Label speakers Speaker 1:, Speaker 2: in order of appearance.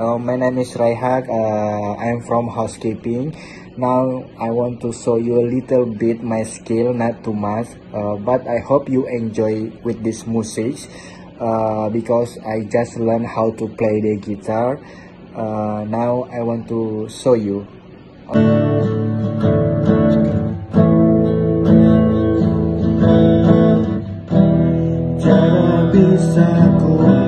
Speaker 1: My name is Rayhak. I'm from housekeeping. Now I want to show you a little bit my skill, not too much, but I hope you enjoy with this music because I just learned how to play the guitar. Now I want to show you. Tiada bisa ku